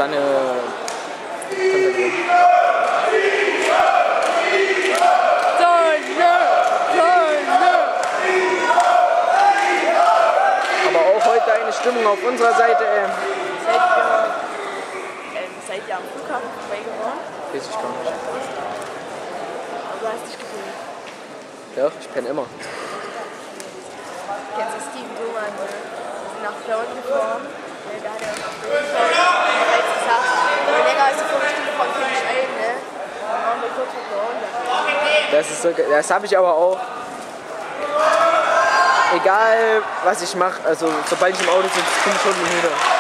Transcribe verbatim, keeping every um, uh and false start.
dann äh, konzentrieren. Aber auch heute eine Stimmung auf unserer Seite. Äh, Seid ihr, ähm, seid ihr am Flughafen vorbeigefahren? weiß ich gar nicht. Aber du hast dich gefühlt. Doch, ich penne immer. Kennst du Steven Thoman? Wir sind nach Plauen gefahren. Da hat er uns auf der Rückfahrt gesagt, wenn wir länger als eine Viertelstunde fahren, kriege ich ein, ne? Dann waren wir kurz vor Plauen. Das ist so, das habe ich aber auch. Egal was ich mache, also sobald ich im Auto sitze, bin ich schon müde.